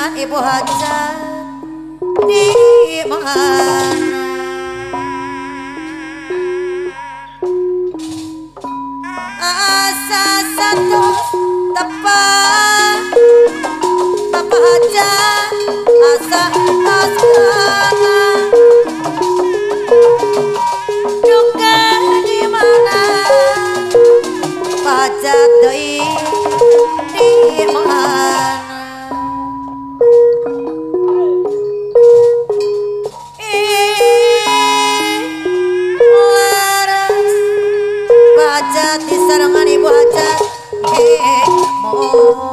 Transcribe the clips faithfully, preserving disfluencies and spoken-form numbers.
ibu hajat di mana? Asa satu tepat Bapak hajat asa asa duka di mana? Hajat doi di mana? Hajat di sarangan ibu hajat eh mo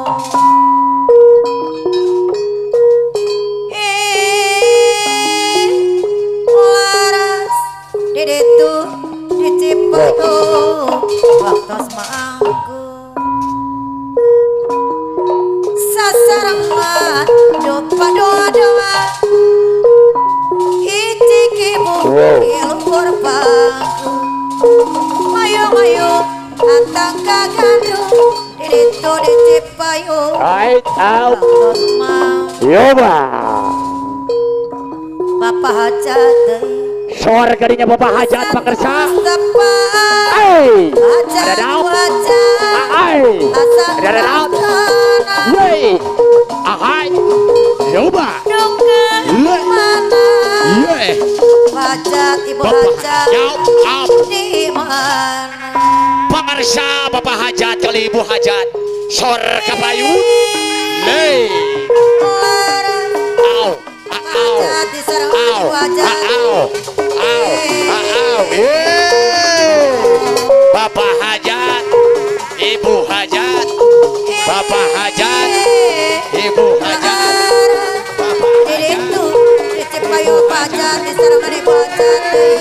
eh waras dede tu dicipatu waktu semangku sasarangan doa doa doa icikimu ilur bangku mayo mayo antang kagandung diritu dicipayu right out yoba Bapak hajat suara gadinya Bapak hajat pekerja hey ada daun hey ada daun hey ahai yoba yeah hajat ibu hajat di mana? Pemirsa Bapak hajat kali ibu hajat sor kapayun lei au au au au au Bapak hajat ibu hajat Bapak hajat ibu hajat Bapak hajat dicipayu hajat di sarangan ibu hajat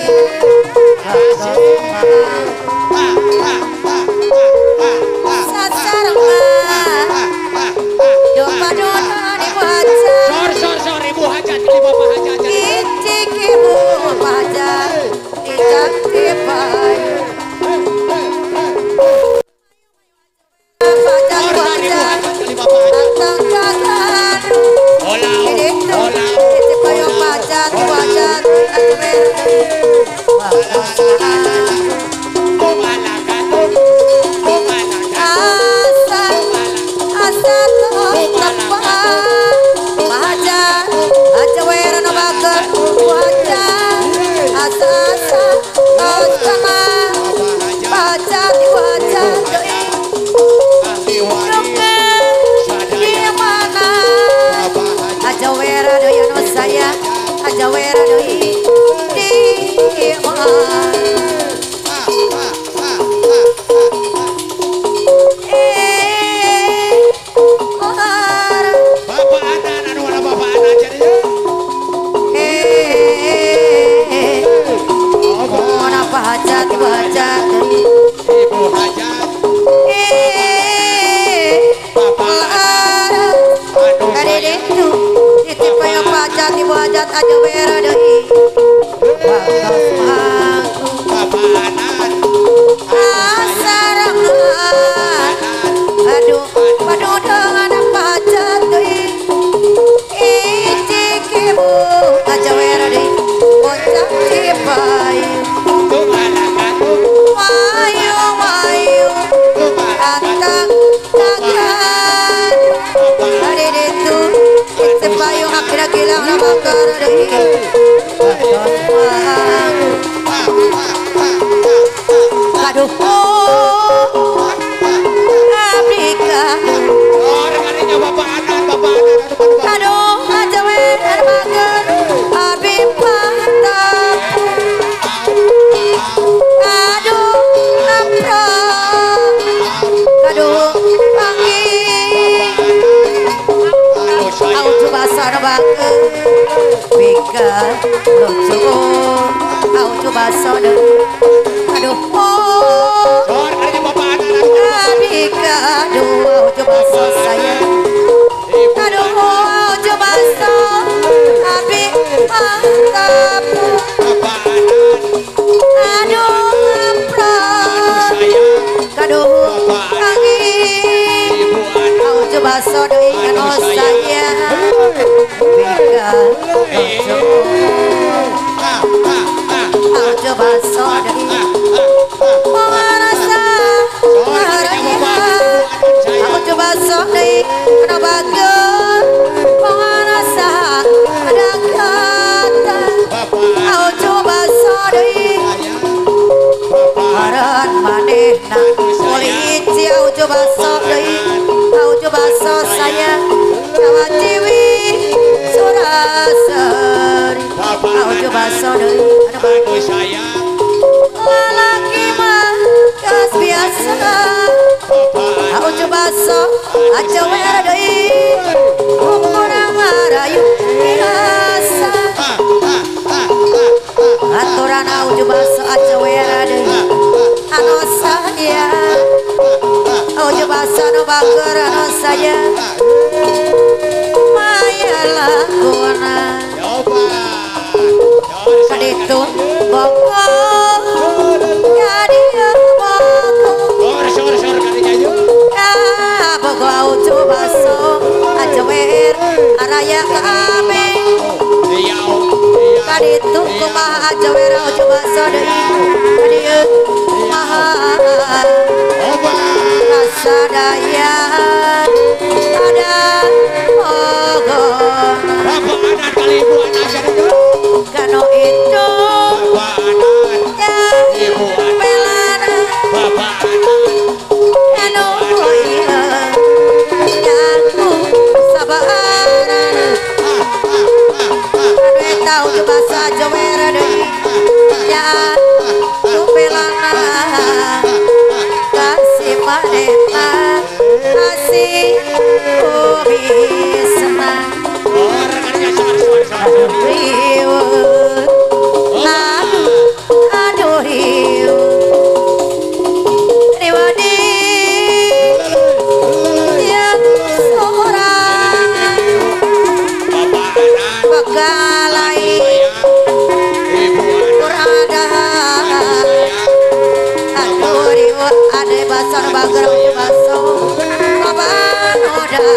aduh aduh coba saya aduh coba abi mantap aduh amplop aduh angin aduh coba deui anu saya Aujo baso deui rasa aujo baso deui kana bageun rasa ada kata aujo baso deui hareun manehna polisi aujo baso deui aujo baso sayang Jawa Ciwi Suraseri aujo baso deui Aku sayang lalaki mah geus biasa aujo baso aja wer deui kurang ngarayu biasa aturan aujo baso aja wer deui anu saya aujo baso nu bager anu saya maya lakuna kaditu bokong jadi bokong ya bokong aujo baso aja wer araya kami kaditu kumaha aja wer aujo baso deui kadieu kumaha rasa daya ada bokong kano itu ya pelana kano iya nyaku sabaran kano tau coba saja wera deui ya tu pelana kasih manehna kasih kubisna riweuh aduh aduh riweuh riwadi yang seorang begalai kurada aduh riweuh ade basar bager baso babanoda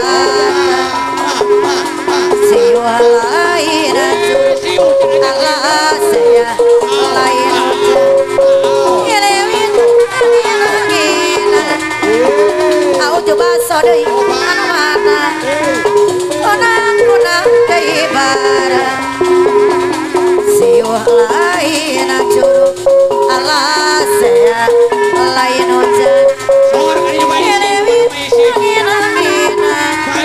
siwa lain aja Allah saya lain aja ilewin angina aujo baso deui anu mana konang-konang deui barang siwa lain aja Allah saya lain aja ilewin angina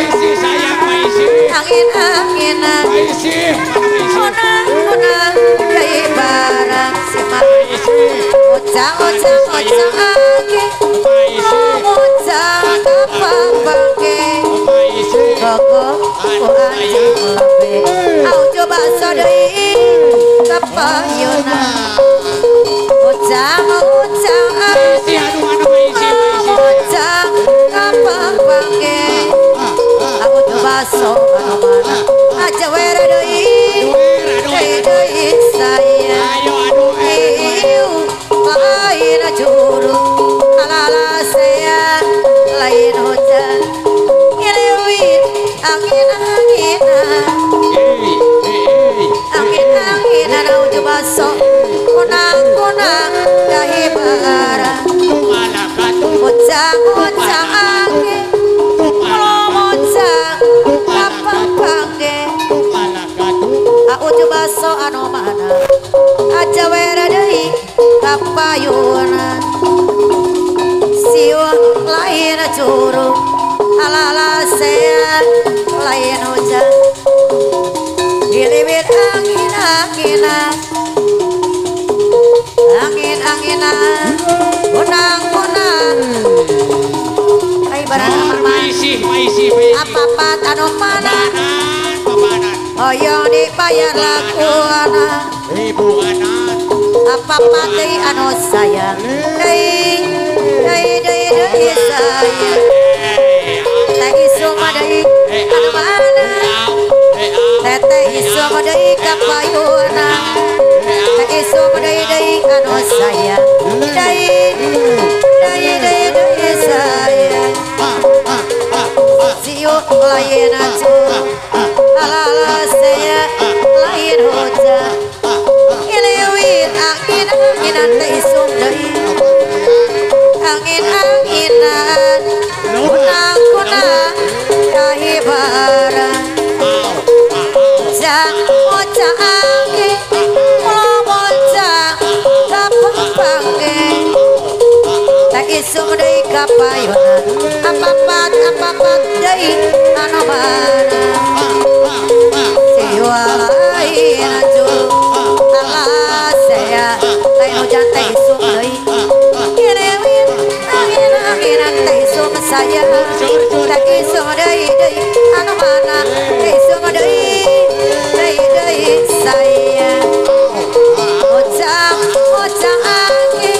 angin-anginan konang-konang deui barang simak ocang-ocang ocang ake ngocang kapang bangke gogo ku anjing lape aujo baso deui kapayuna ocang-ocang ake ngocang kapang bangke aujo baso anu mana aja wer deui deui deui saya iu lain juru alala saya lain hujan ilewin angin-anginan angin-anginan aujo baso kunang-kunang dahi barang ucang-ucang angin ngomocang kapang pangge aujo baso anu mana aja wer deui kapayuna siwa lain juru alala saya lain hujan giliwir angin-anginan angin-anginan kunang-kunang ai barang apa-apa anu mana hoyong dibayar lakuana apa-apa deui anu sayang deui deui deui deui sayang teh isu mah deui anu mana teh isu mah deui kapayuna teh isu mah deui deui anu sayang deui deui deui deui sayang siu lain aja alala saya lain isu deui kapayunan apapat apapat deui anu mana siwa lain anjung alas saya lain hujan teh isu deui kirewin angin anginan teh isu saya teh isu deui deui anu mana teh isu deui deui deui saya ojang ojang angin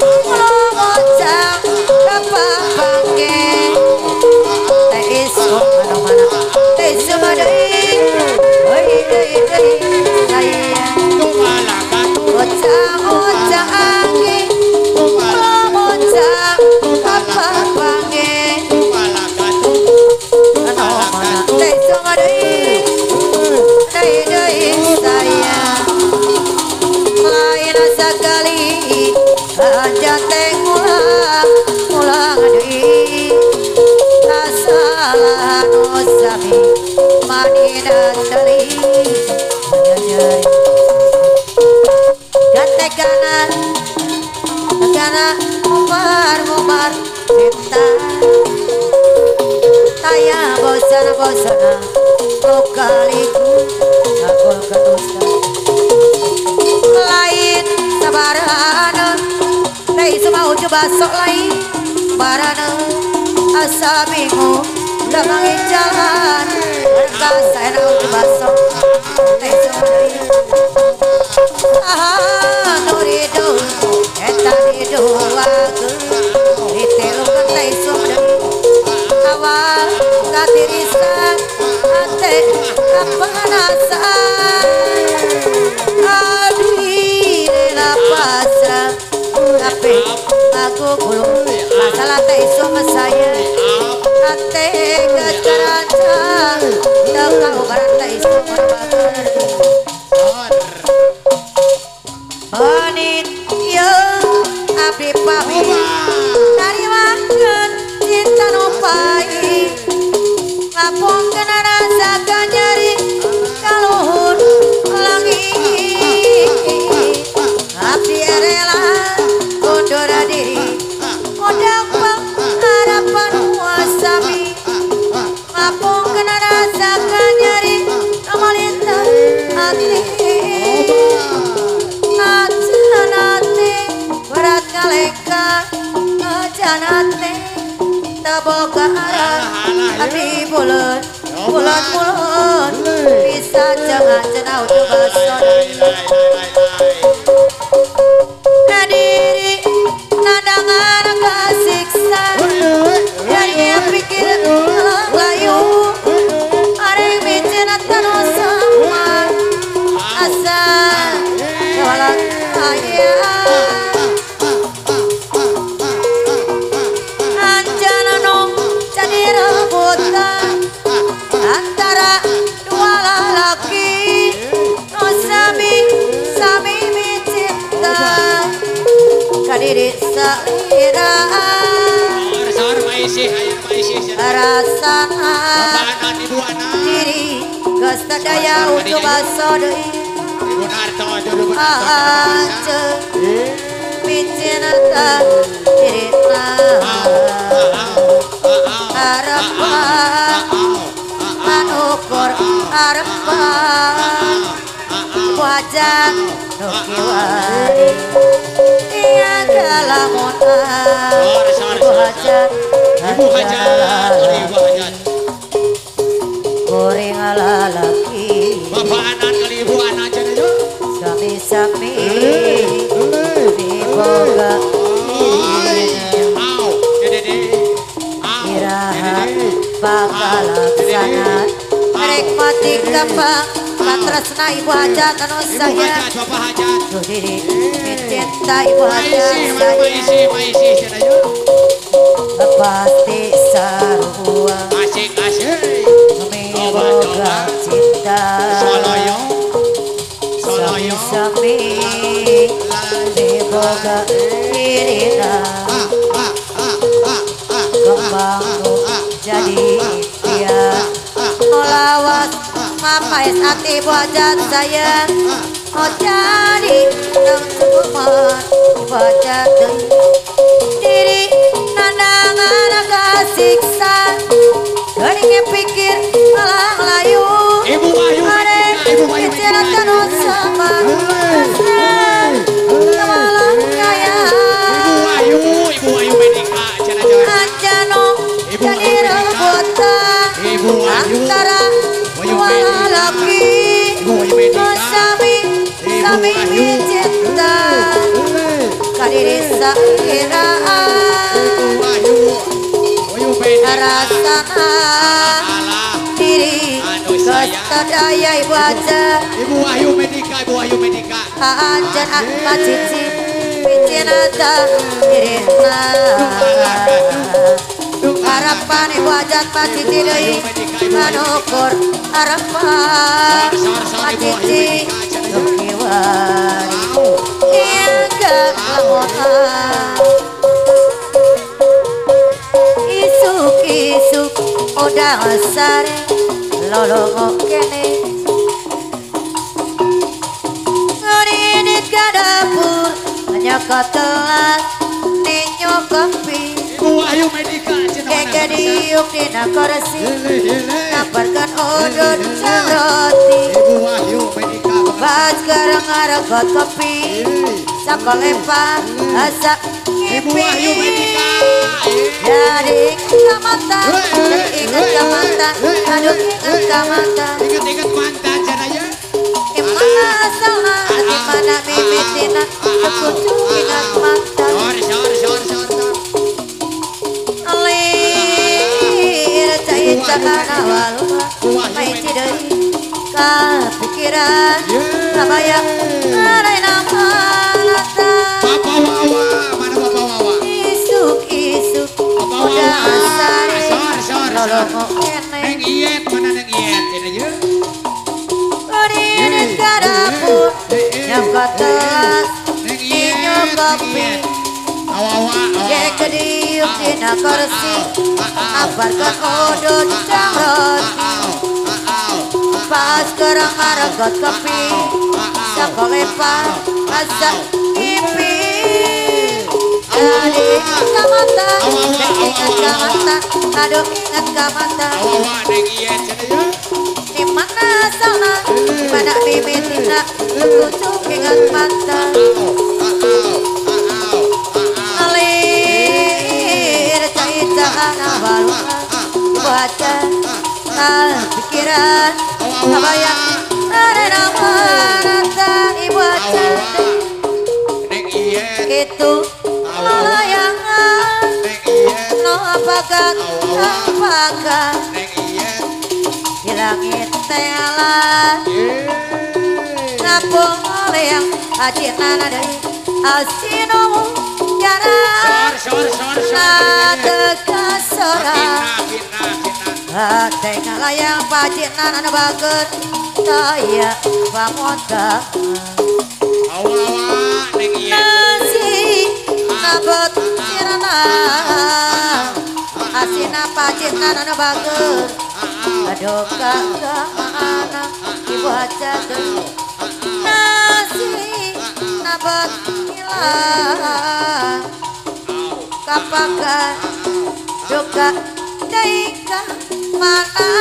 ojang kapang pangge teh isu anu mana teh isu deui deui deui deui saya ojang ojang angin ojang kapang pangge anu mana teh isu deui deui deui saya lain sakali anjeun teh ngulang ngulang deui salah nu sami manina deui anjeun gantekana kana umar umar cinta taya bosan bosan lokaliku aku kedusta lain sabarana teh semau coba sok lain barana asa bingung lemangin jalan berkasa enak coba sok teh semau ah nuridu eta didoakeun ditilukeun teh semau awal katirisan ate kapanasan pasrah tapi aku gulung masalah teh sama saya ate gacarancang tengah barat teh sama Honit yo abdi pamit dari makan cinta nupai ngapungkeun rasa kanyari kaluhur langit abdi rela undur diri modal pengharapan wasami ngapungkeun rasa kanyari amalintah hati ajanate berat ngalengka ajanate taboga arah abdi bulan bulan bulan bisa jangan cenau coba sodai diri nadangan kasiksa jadi pikir layu areng bicara tanah sama asa walang ayah anjana nong jadi rebutan antara dua lelaki no sami sami mencinta kadiri saliraan rasana diri kastadaya untuk basodoi aja mencinta diri harapan manukur harapan wajah nukiwari tiada lamunan ibu hajat ibu hajat goreng ala laki bapak anak kali ibu anak jadi sami-sami diboga iraha pakalaksana menikmati gampang tresna ibu hajat anu saya tuh diri mencinta ibu hajat saya pasti sarua asik-asik memiboga cinta sami-sami diboga dirina kembang jadi dia lawas mamais hati buat saya mau jadi yang cukup buat diri siksa Gening pikir malah layu Ibu Ayu Medika, Ibu Ayu Bicara Medika. terus sama Asran Kemalang kaya Ibu Ayu, Ibu Ayu Medika, jangan-jangan. Anjano Ibu jadi Ayu Medika. rebutan Ibu Ayu. Antara Ayu dua Medika. lelaki Ibu Ayu Medika. Sami Ibu Sami Ayu. cinta Kadiri sairaan Ibu Ayu, Ayu Medika. Rasana Alah, diri anu saya. Kestadaya ibu aja Ibu Ayu Medika, Ibu Ayu Medika. Anjan akma cici Picinata dirina Harapan ibu aja akma cici doi Manukur harapan akma cici Yukiwari Iyaga lamonan Isuk-isuk udah sare Lolong kene Ngeridit ke dapur Hanya ketelan Ninyo kopi Ibu Ayu Medika, Keke diuk dina kursi Namparkan udun jang roti Ibu Ayu Medika. Bas kereng ngaregot kopi Sakolepa Asa Ibu Ayu Medika. Jadi ingat mata Jadi ingat ke mata Aduh ingat ke mata Ingat-ingat mantan janaya. Dimana asalnya Dimana mimitina Tekutu ingat mata Sorry, sorry, sorry, sorry. Alir Cahit-cahan awal Main tidak Kepikiran Nabayang Ada nama Nata Bapak Wawa, mana Bapak Wawa? Isuk-isuk Bapak Udah Wawa. asari Sorry, sorry, Lolong sorry. kene Neng Iyet, mana Neng Iyet? Ini aja. Berdiri ke dapur Yang ketelas Neng Inyo Iyet, Neng kopi Iyet. Awa, awa, awa. Kek kediuk dina kursi Apar ke udun jang roti Pas kerang maregot kopi Sakolepa Asa pipi Jadi ingat ke mata Jadi ingat ke mata Aduh ingat ke mata Awa, awa, Neng Iyet, ini aja. Dimana asalnya Dimana mimitina Kucuk ingat mata Alir cahit-cahan awal Baca pikiran Nabayang Ada nama Nata Ibu aja Neng Iyet, Itu layangan Neng Iyet, No apakah Apakah Neng Iyet. Di langit telan Napung oleh yang ajinan ada Asino jarang Sorry, sorry, sorry, sorry. Nada kasoran Fitnah, fitnah, fitnah. Hati ngalayang pajinan anu bager Kaya pamonta Awa, awa, Neng Iyet. Nasi nabot sirana Asina pajinan anu bager Aduh kakak mana ibu aja deh Nasi nabot hilang Kapakan duka daika mana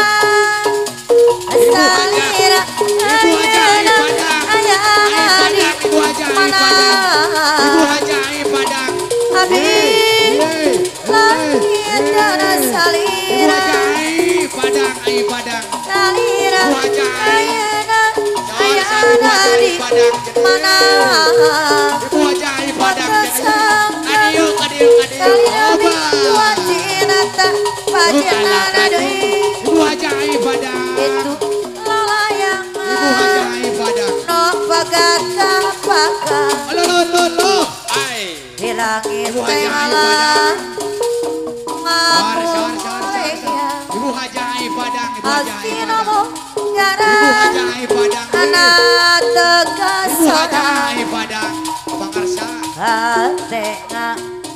Salira ayana ayana di Ibu aja, mana Ibu ajaib Padang. Habis langit dan Ibu salira ajaib Padang, aib Padang. Salira Ibu ajaib. ayana Sorry, sorry, ayana ajaib di Padang. mana Ibu ajaib Padang. Sangka Kadiu, kadiu, kadiu. Kalian Oba. tua cinta pajangan adui Ibu ajaib Padang. itu lalayangan Ibu ajaib Padang. no pagaka paka Lo, lo, lo, lo. Ai. di langit Ibu ajaib tengah Sorry, sorry, sorry, sorry. ngamu Ibu ajaib Padang, Ibu ajaib Astinomo Padang. Ibu jarang ajaib Padang. anak Ibu tegasora ajaib Padang. Bang Arsa. hatena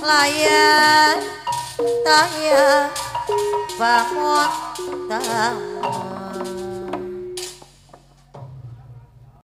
layan taya pamot